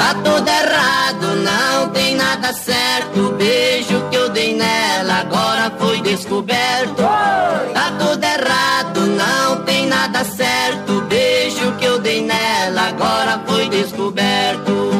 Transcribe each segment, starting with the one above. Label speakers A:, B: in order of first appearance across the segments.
A: Tá tudo errado, não tem nada certo. O beijo que eu dei nela agora foi descoberto. Tá tudo errado, não tem nada certo. O beijo que eu dei nela agora foi descoberto.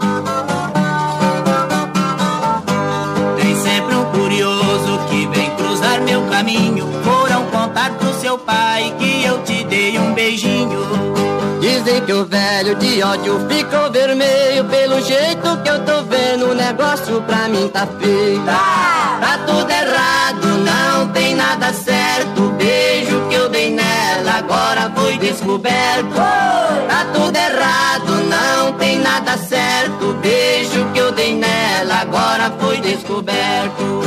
A: Tem sempre um curioso que vem cruzar meu caminho. Foram contar pro seu pai que eu te dei um beijinho. Dizem que o velho de ódio ficou vermelho. Pelo jeito que eu tô vendo, o negócio pra mim tá feio. Tá tudo errado, não tem nada certo. O beijo que eu dei nela agora foi descoberto. Tá tudo errado, não tem nada certo. O beijo que eu dei nela agora foi descoberto.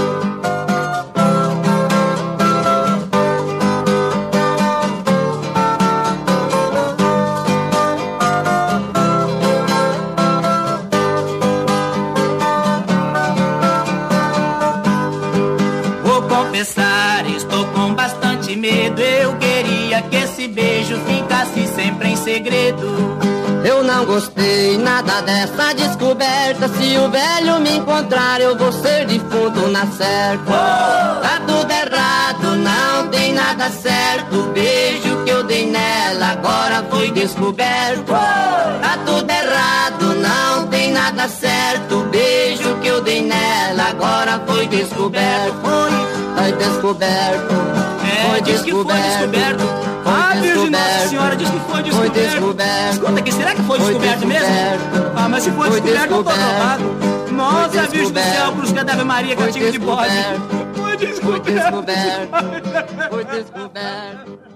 A: Estou com bastante medo. Eu queria que esse beijo ficasse sempre em segredo. Eu não gostei nada dessa descoberta. Se o velho me encontrar, eu vou ser defunto na certa. Tá tudo errado, não tem nada certo. O beijo que eu dei nela agora foi descoberto. Tá tudo errado, não tem nada certo. O beijo que eu dei nela agora foi descoberto. Foi descoberto.
B: Foi diz descoberto. Que foi descoberto. Ah, Virgem Nossa Senhora diz que foi descoberto.
A: Foi descoberto.
B: Escuta aqui, será que foi descoberto mesmo? Ah, mas se for descoberto, eu tô provado. Nossa, Virgem do Céu, cruz que Ave Maria, catinho de bode. Foi descoberto.
A: Foi descoberto. Foi descoberto.